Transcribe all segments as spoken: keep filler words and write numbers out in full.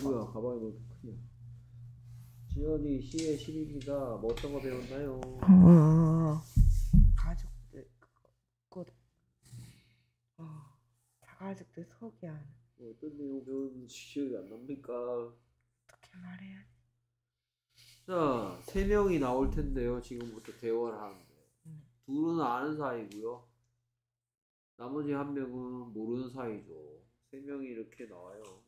뭐야, 가방이 왜 이렇게 크냐? 지연이 C의 십입니다. 뭐 어떤 거 배웠나요? 어, 가족들 그거 곧 어, 가족들 소개하는 뭐 어떤 내용 배웠는지 기억이 안 납니까? 어떻게 말해야 돼? 자, 세 명이 나올 텐데요. 지금부터 대화를 하는데. 음. 둘은 아는 사이고요. 나머지 한 명은 모르는 사이죠. 세 명이 이렇게 나와요.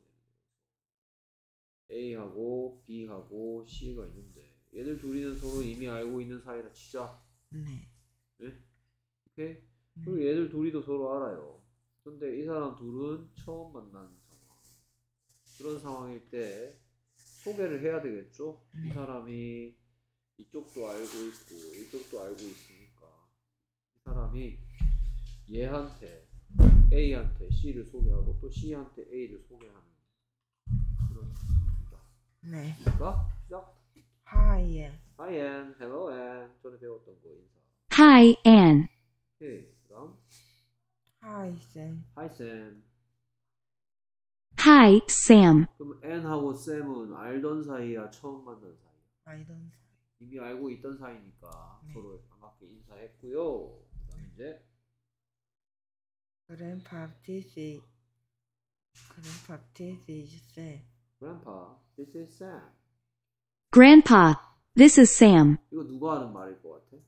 A하고 B하고 C가 있는데 얘들 둘이는 서로 이미 알고 있는 사이라 치자. 네. 네? 오케이? 네. 그리고 얘들 둘이도 서로 알아요. 근데 이 사람 둘은 처음 만나는 상황. 그런 상황일 때 소개를 해야 되겠죠? 네. 이 사람이 이쪽도 알고 있고 이쪽도 알고 있으니까 이 사람이 얘한테 A한테 C를 소개하고 또 C한테 A를 소개하는 그런 겁니다. 네. 자, 시작. Hi, Ann. Hi Ann, hello Ann. 전에 배웠던 거 인사. Hi, Anne. 오케이, 그다음 Hi, Sam. Hi Sam. Hi, Sam. 그럼 Ann하고 Sam은 알던 사이야, 처음 만난 사이야? 알던 사이. 이미 알고 있던 사이니까 네. 서로 반갑게 인사했고요. 그다음 이제 Grandpa, this is Grandpa, this is Sam. Grandpa, this is Sam. Grandpa, this is Sam. 이거 누가 하는 말일 것 같아?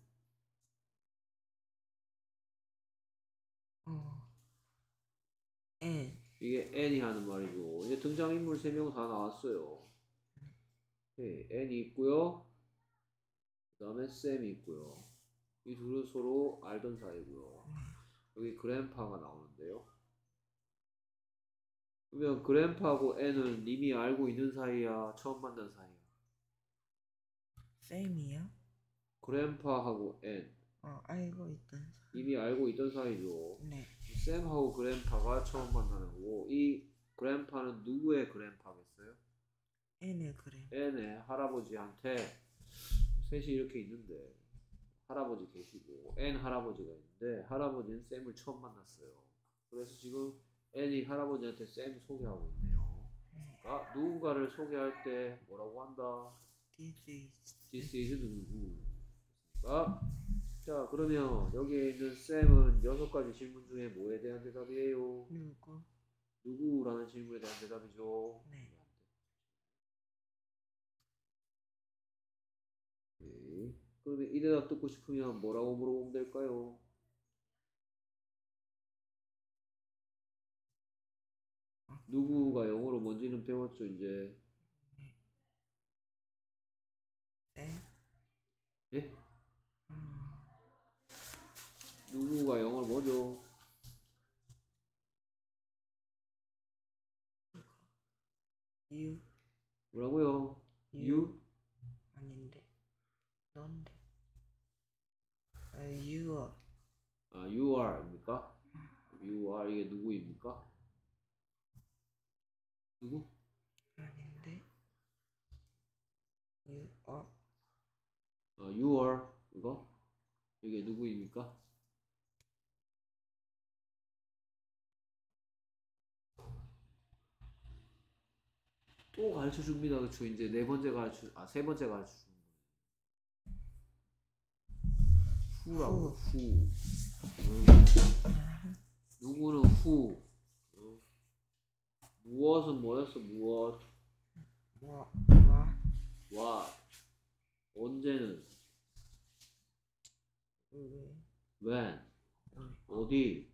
어, Ann. 이게 Ann이 하는 말이고 이제 등장인물 세 명 다 나왔어요. 오케이, Ann이 있고요. 그 다음에 Sam이 있고요. 이 둘은 서로 알던 사이고요. 여기 그랜파가 나오는데요. 그러면 그랜파하고 Ann은 이미 알고 있는 사이야, 처음 만난 사이야? Sam이요? 그랜파하고 Ann 어, 알고 있던 사이. 이미 알고 있던 사이죠. 네. 샘하고 그랜파가 처음 만나는 거고 이 그랜파는 누구의 그랜파겠어요? Ann의 그래. Ann의 할아버지한테 셋이 이렇게 있는데 할아버지 계시고 Ann 할아버지가 있는데 할아버지는 샘을 처음 만났어요. 그래서 지금 Ann이 할아버지한테 샘 소개하고 있네요. 그러니까 누군가를 소개할 때 뭐라고 한다? This is. This is 누구? 그러니까 자, 그러면 여기에 있는 쌤은 여섯 가지 질문 중에 뭐에 대한 대답이에요? 누구? 누구라는 질문에 대한 대답이죠. 네. 네. 그러면 이 대답 듣고 싶으면 뭐라고 물어보면 될까요? 누구가 영어로 뭔지는 배웠죠, 이제. 네. 예? 음, 누구가 영어로 뭐죠? You. 뭐라고요? You? 아닌데. 넌데. 아, you are. 아, you are입니까? you are 이게 누구입니까? 누구? 아닌데. You are. 아, you are 이거? 이게 누구입니까? 또 가르쳐 줍니다. 그쵸? 이제 네 번째 가르쳐, 아, 세 번째 가르쳐 주는 거예요. 후라고, 후. 응. 누구는 후. 응. 무엇은 뭐였어, 무엇. 뭐, 뭐, what. 언제는. 왜, when. 왜, 어디.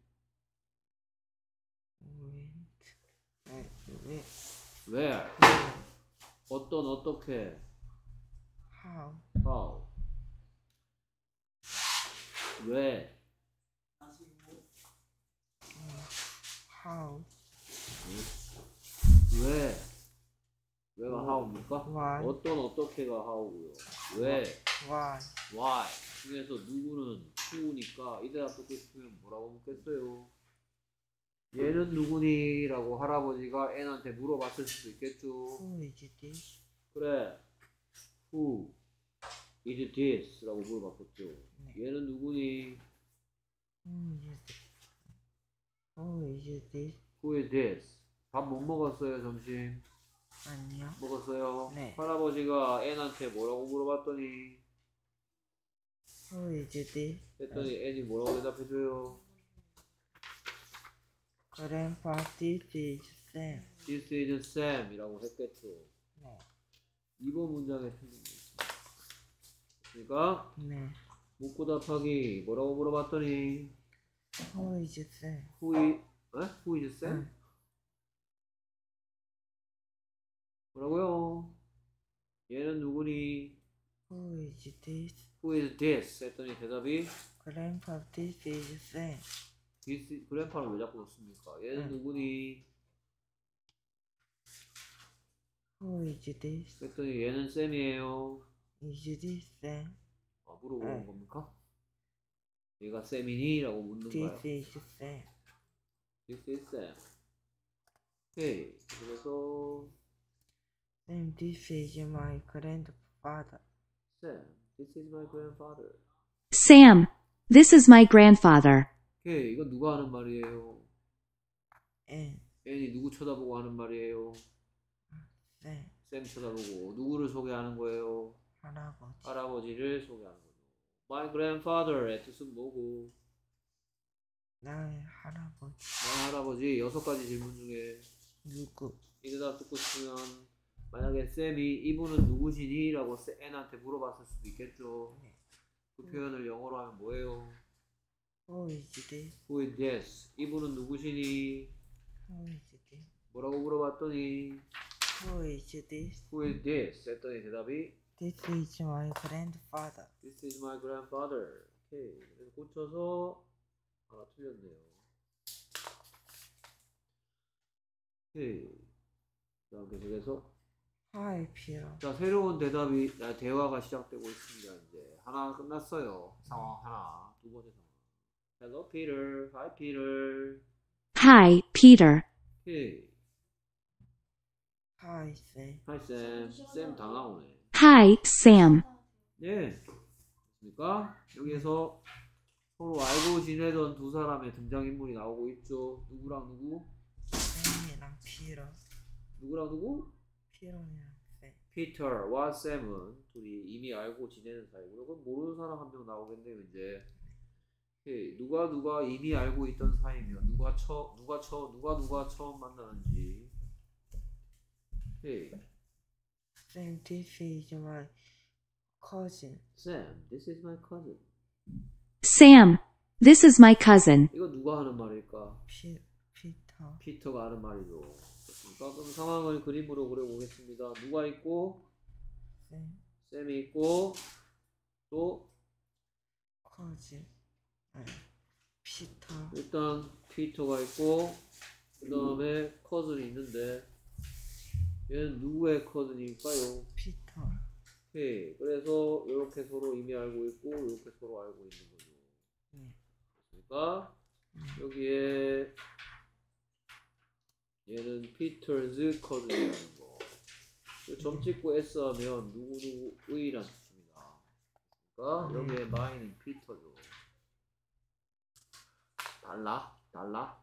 when, 왜, 왜, where. 어떤, 어떻게. how, how. 왜. how, 응? 왜. 왜가 how입니까? why, 어떤, 어떻게가 how고요. 왜. why, why. 중에서 누구는 who니까 이 대답 듣고 싶으면 뭐라고 묻겠어요? 얘는 누구니? 라고 할아버지가 Ann한테 물어봤을 수도 있겠죠. who is this? 그래. Who is this? 라고 물어봤겠죠. 네. 얘는 누구니? Who is this? Who is this? Who is this? 밥 못 먹었어요, 점심? 아니요. 먹었어요? 네. 할아버지가 앤한테 뭐라고 물어봤더니 Who is this? 했더니 앤이 뭐라고 대답해줘요? Grandpa, this is Sam. This is Sam이라고 했겠죠. 네. 이 번 문장에 틀린 게 있습니다. 그러니까 네. 묻고 답하기 뭐라고 물어봤더니 Who is Sam? Who is, 에? Who is Sam? 응. 뭐라고요? 얘는 누구니? Who is this? Who is this? 했더니 대답이 Grandpa, this is Sam. this, 그래파를 왜 자꾸 넣습니까? 얘는 응. 누구니? Who is this? 했더니 얘는 쌤이에요. Is this Sam? 아, 물어보는 응. 겁니까? 얘가 쌤이니? 라고 묻는 거예요. This is Sam. This is Sam. 오케이. 그래서 Sam, this is my grandfather. Sam, this is my grandfather. Sam, this is my grandfather. 오케이. 이건 누가 하는 말이에요? And 앤이 누구 쳐다보고 하는 말이에요? Sam, 쌤 쳐다보고 누구를 소개하는 거예요? 할아버지. 할아버지를 소개하는 거죠. My grandfather의 뜻은 뭐고? 나의 할아버지. 나의 할아버지 여섯 가지 질문 중에 누구? 이 대답 듣고 싶으면 만약에 쌤이 이분은 누구시니? 라고 앤한테 물어봤을 수도 있겠죠. 네. 그 표현을 영어로 하면 뭐예요? Who is this? Who is this? 이분은 누구시니? Who is this? 뭐라고 물어봤더니 Who is this? Who is this? 했더니 대답이 This is my grandfather. This is my grandfather. 오케이. 그래서 고쳐서 하나 틀렸네요. 오케이. 자, 계속해서 Hi, Peter. 자, 새로운 대답이 아, 대화가 시작되고 있습니다. 이제 하나 끝났어요. 상황 하나. 두 번째 상황. Hello, Peter. Hi, Peter. Hi, Peter. 오케이. Hi, Sam. Hi, Sam. 쌤 다 나오네. Hi, Sam. 네. 됐습니까? 여기에서 서로 알고 지내던 두 사람의 등장인물이 나오고 있죠. 누구랑 누구? Sam이랑 Peter. 누구랑 누구? Peter이랑 Sam. 피터와 샘은 둘이 이미 알고 지내는 사이고요. 그럼 모르는 사람 한 명 나오겠네요. 이제 오케이. 누가 누가 이미 알고 있던 사이면 누가 처 누가 처 누가 누가 처음 만나는지. 오케이. Sam, this is my cousin. Sam, this is my cousin. Sam, this is my cousin. 이거 누가 하는 말일까? P, Peter. 피터가 하는 말이죠. 그러니까 그럼 상황을 그림으로 그려보겠습니다. 누가 있고 Sam, 쌤이 있고 또 cousin. 네. Peter. 일단 피터가 있고 그 다음에 커즌이 있는데 얘는 누구의 커즌일까요? Peter. 오케이. 그래서 이렇게 서로 이미 알고 있고 이렇게 서로 알고 있는 거죠. 네. 그러니까 여기에 얘는 피터's 커즌이라는 거. 점 찍고 s 하면 누구누구의란 뜻입니다. 그러니까 여기에 my는 피터죠. 달라? 달라?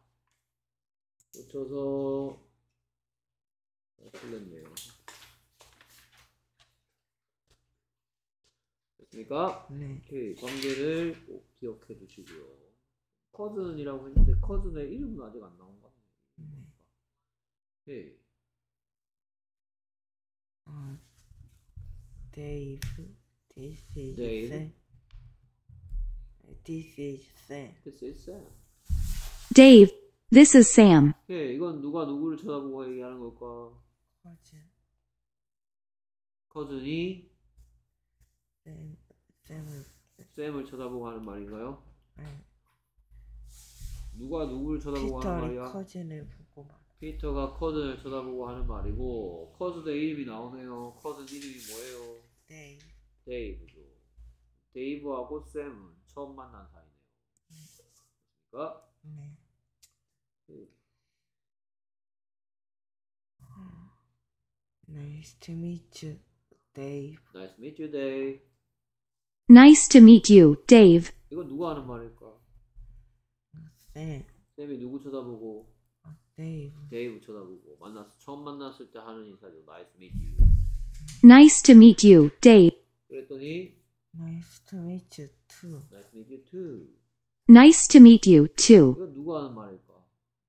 붙여서 아, 틀렸네요. 됐습니까? 네. 오케이. 관계를 꼭 기억해 두시고요. 커즌이라고 했는데 커즌의 이름은 아직 안 나온 거 같네요. 네. 오케이. 어, Dave. This is Dave. Sam. This is Sam. This is Sam. Dave, this is Sam. 오케이. 이건 누가 누구를 쳐다보고 얘기하는 걸까? cousin. 커즌이 Sam. Sam. 쌤을 쳐다보고 하는 말인가요? 네. 누가 누구를 쳐다보고 하는 피터리 말이야? cousin을 보고 말. 피터가 커즌을 쳐다보고 하는 말이고 커즌의 이름이 나오네요. 커즌 이름이 뭐예요? Dave. 데이브죠. 데이브하고 쌤은 처음 만난 사이네요. 그러니까 네. Nice to meet you, Dave. Nice to meet you, Dave. Nice to meet you, Dave. 이건 누가 하는 말일까? Sam. 쌤이 누구 쳐다보고? 데이브. 데이브 쳐다보고 만났어. 처음 만났을 때 하는 인사죠. Nice to meet you. Nice to meet you, Dave. 그랬더니 Nice to meet you too. Nice to meet you too. Nice to meet you, too. 이거 누가 하는 말일까?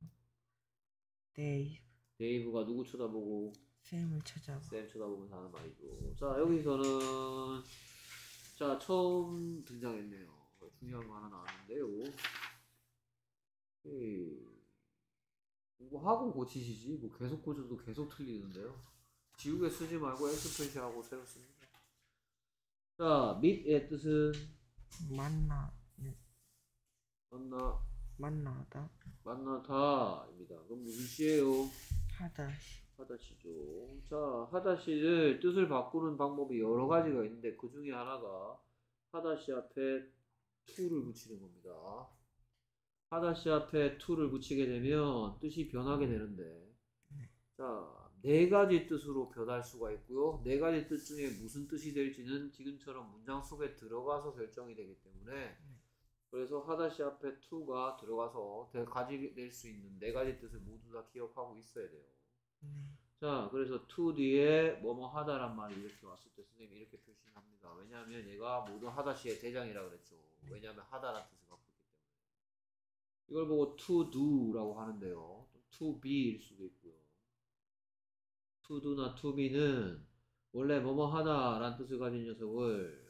데이브. 데이브가 누구 쳐다보고 쌤을 찾아봐. 쌤 쳐다보면서 하는 말이죠. 자, 여기서는 자, 처음 등장했네요. 중요한 거 하나 나왔는데요. 이, 뭐 학원 고치시지? 뭐 계속 고쳐도 계속 틀리는데요. 지우개 쓰지 말고 엑스프레시하고 새로 씁니다. 자, meet의 뜻은 만나. 만나, 만나다. 만나다입니다. 그럼 무슨 시예요? 하다시. 하다시죠. 자, 하다시를 뜻을 바꾸는 방법이 여러 가지가 있는데 그 중에 하나가 하다시 앞에 to를 붙이는 겁니다. 하다시 앞에 to를 붙이게 되면 뜻이 변하게 되는데, 자, 네 가지 뜻으로 변할 수가 있고요. 네 가지 뜻 중에 무슨 뜻이 될지는 지금처럼 문장 속에 들어가서 결정이 되기 때문에, 그래서 하다시 앞에 to가 들어가서 가지게 수 있는 네 가지 뜻을 모두 다 기억하고 있어야 돼요. 네. 자, 그래서 to 뒤에 뭐뭐 하다란 말이 이렇게 왔을 때 선생님이 이렇게 표시합니다. 왜냐하면 얘가 모든 하다시의 대장이라 그랬죠. 왜냐하면 하다라는 뜻을 갖고 있기 때문에. 이걸 보고 to do라고 하는데요. to be일 수도 있고요. to do나 to be는 원래 뭐뭐 하다라는 뜻을 가진 녀석을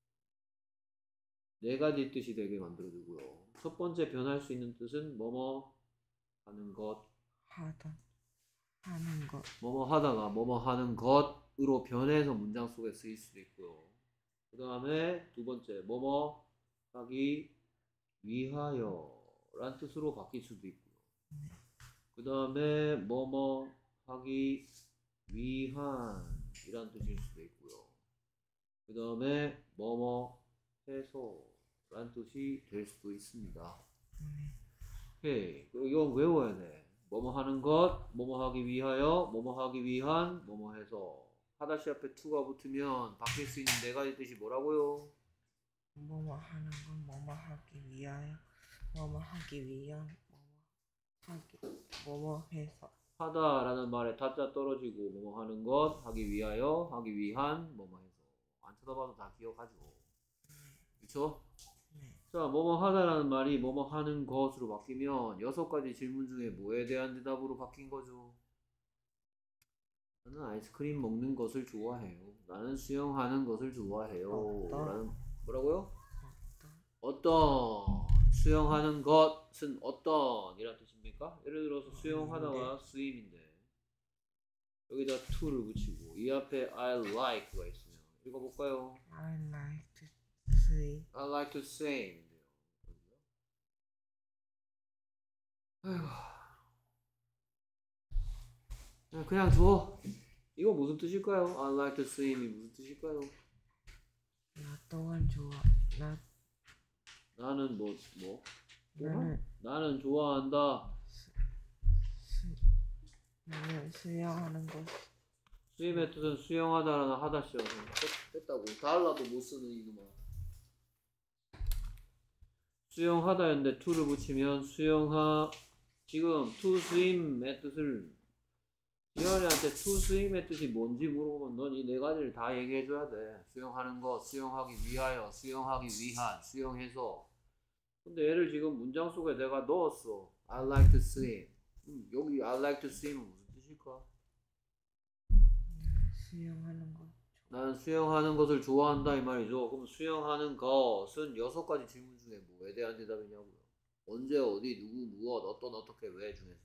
네 가지 뜻이 되게 만들어주고요. 첫 번째 변할 수 있는 뜻은 뭐뭐 하는 것, 하다. 하는 것. 뭐뭐 하다가 뭐뭐 하는 것으로 변해서 문장 속에 쓰일 수도 있고요. 그 다음에 두 번째 뭐뭐 하기 위하여 라는 뜻으로 바뀔 수도 있고요. 그 다음에 뭐뭐 하기 위한 이란 뜻일 수도 있고요. 그 다음에 뭐뭐 해서 라는 뜻이 될 수도 있습니다. 오케이. 그리고 이건 외워야 돼. 뭐뭐 하는 것, 뭐뭐 하기 위하여, 뭐뭐 하기 위한, 뭐뭐 해서. 하다시 앞에 to가 붙으면 바뀔 수 있는 네 가지 뜻이 뭐라고요? 뭐뭐 하는 건 뭐뭐 하기 위하여. 뭐뭐 하기 위한. 뭐뭐 하기. 뭐뭐 해서. 하다라는 말에 다자 떨어지고 뭐뭐 하는 것, 하기 위하여, 하기 위한, 뭐뭐 해서. 안 쳐다봐도 다 기억하죠. 그쵸? 네. 자, 뭐뭐 하다라는 말이 뭐뭐 하는 것으로 바뀌면 여섯 가지 질문 중에 뭐에 대한 대답으로 바뀐 거죠? 나는 아이스크림 먹는 것을 좋아해요. 나는 수영하는 것을 좋아해요. 어떤? 라는 뭐라고요? 어떤. 어떤 수영하는 것은 어떤 이란 뜻입니까? 예를 들어서 수영하다가 스임인데 여기다 to를 붙이고 이 앞에 I like가 있으면 읽어볼까요? I like to see. I like to swim. 아휴. 그냥 줘. 이거 무슨 뜻일까요? I like to swim이 무슨 뜻일까요? 나 또한 좋아. 나 나는 뭐 뭐? 나는 나는 좋아한다. 수, 나는 수영하는 것. 스윙의 뜻은 수영하다라는 하다시여. 됐다고. 달라도 못 쓰는 이놈아. 수영하다였는데 to를 붙이면 수영하 지금 to swim의 뜻을 지현이한테 to swim의 뜻이 뭔지 물어보면 넌 이 네 가지를 다 얘기해줘야 돼. 수영하는 거, 수영하기 위하여, 수영하기 위한, 수영해서. 근데 얘를 지금 문장 속에 내가 넣었어. I like to swim. 음, 여기 I like to swim은 무슨 뜻일까? 수영하는 것. 나는 수영하는 것을 좋아한다 이 말이죠. 그럼 수영하는 것은 여섯 가지 질문 중에 뭐에 대한 대답이냐고요. 언제, 어디, 누구, 무엇, 어떤, 어떻게, 왜 중에서.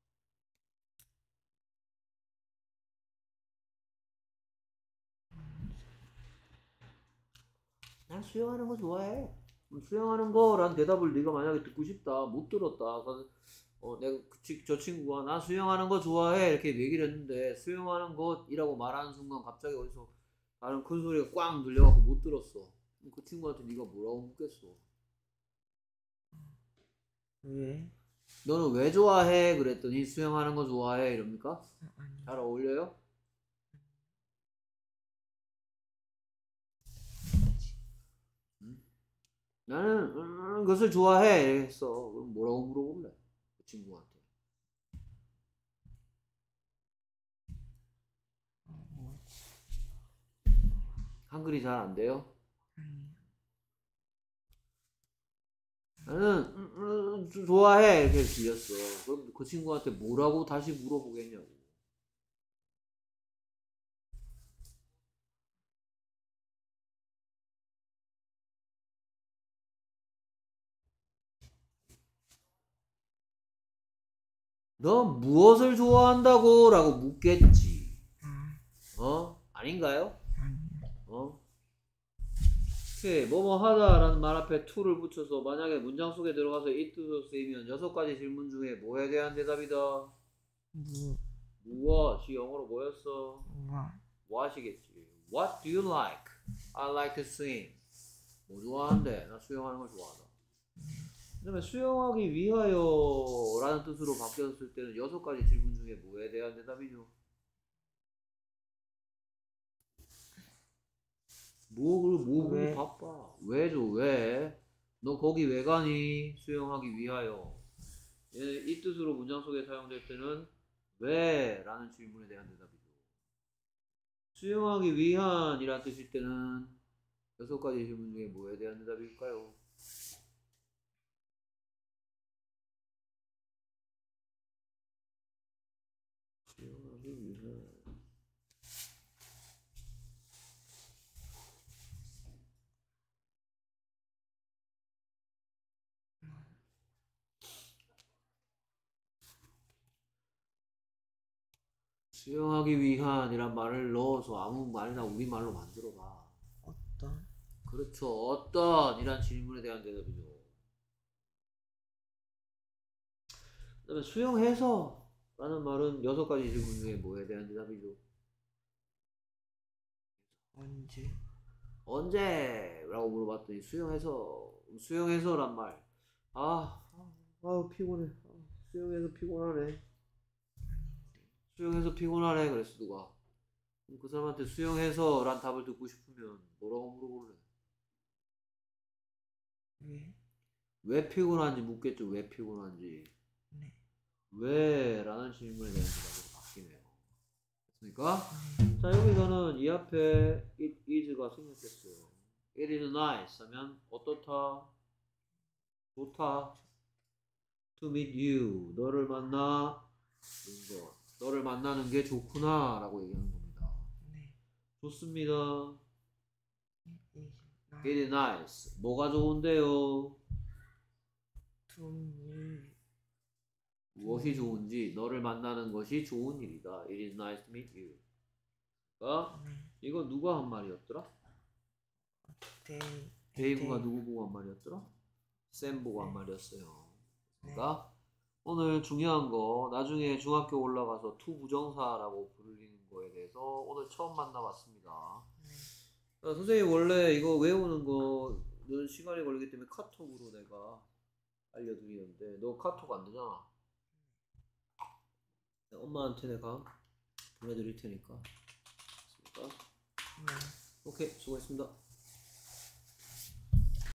난 수영하는 거 좋아해. 그럼 수영하는 거란 대답을 네가 만약에 듣고 싶다, 못 들었다. 그래서 어, 내가 그, 저 친구가 나 수영하는 거 좋아해 이렇게 얘기를 했는데 수영하는 것이라고 말하는 순간 갑자기 어디서 다른 큰 소리가 꽝 들려갖고 못 들었어. 그 친구한테 네가 뭐라고 묻겠어? 왜? 너는 왜 좋아해? 그랬더니 수영하는 거 좋아해 이럽니까? 아, 아니. 잘 어울려요? 응? 나는 음, 그것을 좋아해 했어. 그럼 뭐라고 물어볼래? 그 친구한테. 한글이 잘 안 돼요? 아니요. 나는 음, 음, 좋아해 이렇게 들렸어. 그럼 그 친구한테 뭐라고 다시 물어보겠냐고. 너 무엇을 좋아한다고? 라고 묻겠지. 아, 어? 아닌가요? 아니요. 어? 오케이. 뭐뭐 하다라는 말 앞에 to를 붙여서 만약에 문장 속에 들어가서 it도 쓰이면 여섯 가지 질문 중에 뭐에 대한 대답이다? 무, 무엇이 영어로 뭐였어? 와, what이겠지. What do you like? I like to swim. 뭐 좋아하는데? 나 수영하는 걸 좋아하다. 그 다음에 수영하기 위하여 라는 뜻으로 바뀌었을 때는 여섯 가지 질문 중에 뭐에 대한 대답이죠? 뭐, 뭐, 뭐, 왜? 바빠. 왜죠, 왜? 너 거기 왜 가니? 수영하기 위하여. 얘, 이 뜻으로 문장 속에 사용될 때는 왜? 라는 질문에 대한 대답이죠. 수영하기 위한 이란 뜻일 때는 여섯 가지 질문 중에 뭐에 대한 대답일까요? 수영하기 위한. 수영하기 위한이란 말을 넣어서 아무 말이나 우리말로 만들어봐. 어떤? 그렇죠. 어떤 이란 질문에 대한 대답이죠. 그 다음에 수영해서 라는 말은 여섯 가지 질문 중에 뭐에 대한 대답이죠? 언제? 언제? 라고 물어봤더니 수영해서 수영해서란 말. 아, 아, 아우 피곤해. 아, 수영해서 피곤하네. 수영해서 피곤하네. 그랬어 누가. 그럼 그 사람한테 수영해서 란 답을 듣고 싶으면 뭐라고 물어볼래? 왜? 왜 피곤한지 묻겠죠. 왜 피곤한지. 네. 왜? 라는 질문에 대한 대답으로 바뀌네요. 됐습니까? 네. 자, 여기서는 이 앞에 it is가 생략됐어요. It is nice 하면 어떻다? 좋다. To meet you. 너를 만나. 것. 너를 만나는 게 좋구나. 라고 얘기하는 겁니다. 네. 좋습니다. It It is nice. 뭐가 좋은데요? to me. 무엇이 좋은지 너를 만나는 것이 좋은 일이다. It is nice to meet you. 어? 네. 이거 누가 한 말이었더라? 데, 데이브가 데- 누구 보고 한 말이었더라? 쌤 보고 한 말이었어요. 네. 그러니까 오늘 중요한 거 나중에 중학교 올라가서 투 부정사라고 부르는 거에 대해서 오늘 처음 만나봤습니다. 네. 어, 선생님 원래 이거 외우는 거는 시간이 걸리기 때문에 카톡으로 내가 알려드리는데 너 카톡 안 되잖아. 엄마한테 내가 보내드릴 테니까. 됐습니까? 네. 오케이, 수고했습니다.